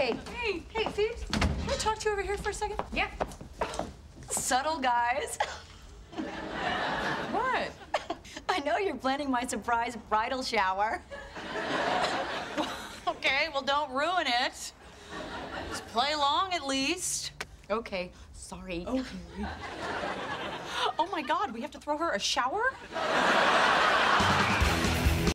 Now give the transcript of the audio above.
Hey, Phoebes, can I talk to you over here for a second? Yeah. Subtle, guys. What? I know you're planning my surprise bridal shower. Okay, well, don't ruin it. Just play along at least. Okay, sorry. Okay. Oh my God, we have to throw her a shower?